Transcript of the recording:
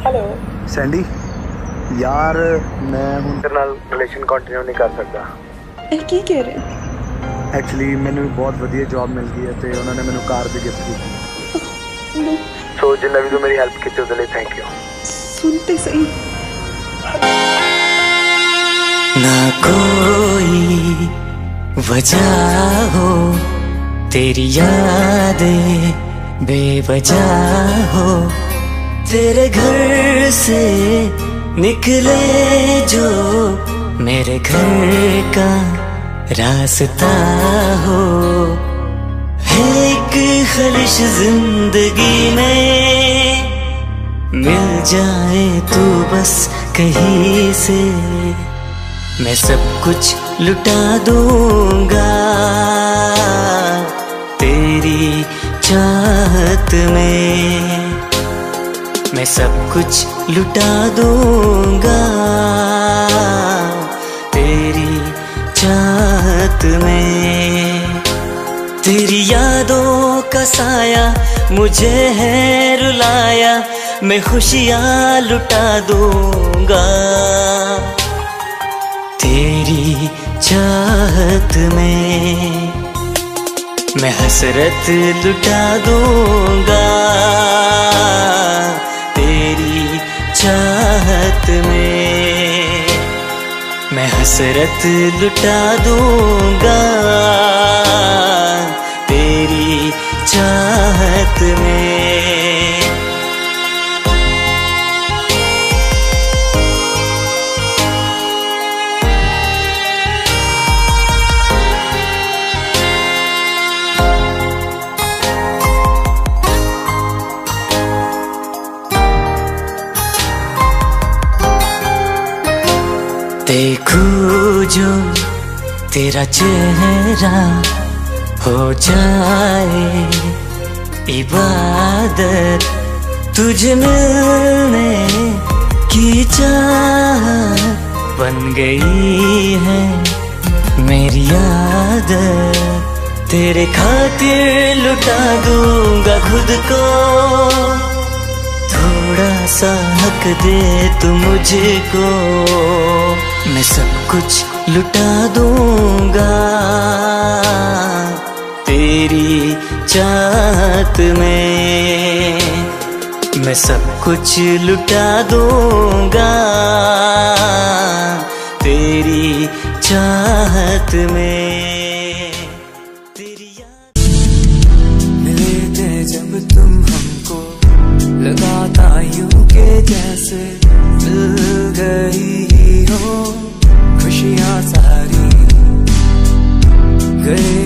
Hello Sandy यार, मैं ਹੁਣ ਤੇਰੇ ਨਾਲ ਰਿਲੇਸ਼ਨ ਕੰਟੀਨਿਊ ਨਹੀਂ ਕਰ ਸਕਦਾ। ਇਹ ਕੀ ਕਹਿ ਰਹੇ? ਐਕਚੁਅਲੀ ਮੈਨੂੰ ਬਹੁਤ ਵਧੀਆ ਜੌਬ ਮਿਲ ਗਈ ਹੈ ਤੇ ਉਹਨਾਂ ਨੇ ਮੈਨੂੰ ਕਾਰ ਦੀ ਗਿਫਟ ਕੀਤੀ। ਸੋ ਜਿੰਨਾ ਵੀ ਤੂੰ ਮੇਰੀ ਹੈਲਪ ਕੀਤੀ ਉਹਦੇ ਲਈ ਥੈਂਕ ਯੂ। सुनते सही। ना कोई वजह हो तेरी यादें बेवजह हो, तेरे घर से निकले जो मेरे घर का रास्ता हो, एक ख्वाहिश जिंदगी में मिल जाए तू बस कहीं से, मैं सब कुछ लुटा दूंगा तेरी चाहत में, मैं सब कुछ लुटा दूंगा तेरी चाहत में। तेरी यादों का साया मुझे है रुलाया, मैं खुशियाँ लुटा दूंगा तेरी चाहत में, मैं हसरत लुटा दूंगा तेरी चाहत में, मैं हसरत लुटा दूंगा तेरी चाहत में। देखूं जो तेरा चेहरा हो जाए इबादत, तुझे मिलने की चाहत बन गई है मेरी आदत, तेरे खातिर लुटा दूंगा खुद को, थोड़ा सा हक दे तू मुझको, मैं सब कुछ लुटा दूंगा तेरी चाहत में, मैं सब कुछ लुटा दूंगा तेरी चाहत में। तेरी मिले थे जब तुम हमको, लगाता यूं के जैसे मिल गई हो खुशियाँ सारी, गए